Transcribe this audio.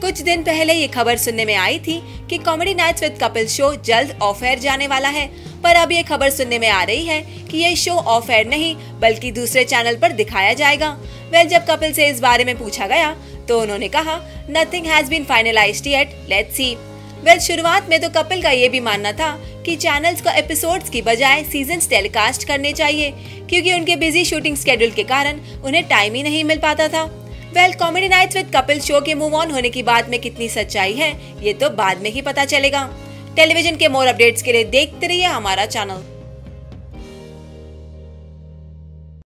कुछ दिन पहले ये खबर सुनने में आई थी कि comedy nights with Kapil show जल्द ऑफ एयर जाने वाला है, पर अब ये खबर सुनने में आ रही है कि ये शो ऑफ एयर नहीं बल्कि दूसरे चैनल पर दिखाया जाएगा। जब कपिल से इस बारे में पूछा गया तो उन्होंने कहा, nothing has been finalised yet, let's see. शुरुआत में तो कपिल का ये भी मानना था कि चैनल्स को एपिसोड्स की बजाय सीजन्स टेलीकास्ट करने चाहिए, क्योंकि उनके बिजी शूटिंग स्केड्यूल के कारण उन्हें टाइम ही नहीं मिल पाता था। Comedy nights with Kapil show के मूव ऑन होने की बात में कितनी सच्चाई है ये तो बाद में ही पता चलेगा। टेलीविजन के मोर अपडेट्स के लिए देखते रहिए हमारा चैनल।